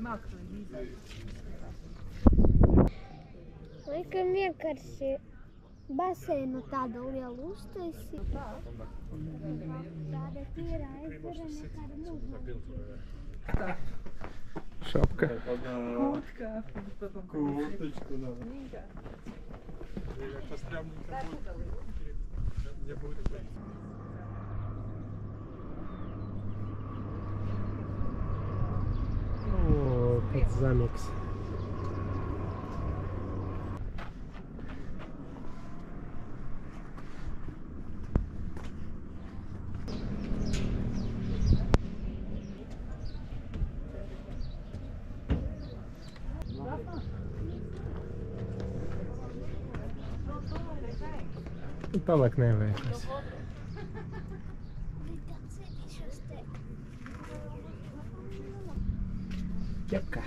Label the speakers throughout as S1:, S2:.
S1: Laikam vienkārši basēnu tādu lielu uztaisīt. Tāda tīrā ezera nekāda mūžā.
S2: Šapka.
S3: Курточку надо. Как-то стрёмненько будет. Не будет.
S2: О, под замикс. Tālāk nevajag. Ķepka.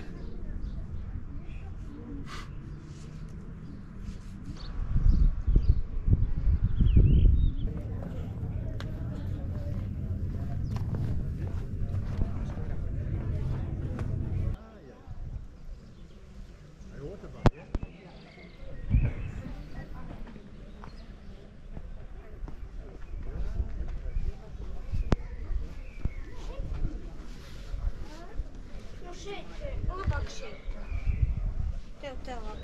S1: Labāk šeit. Tev labāk.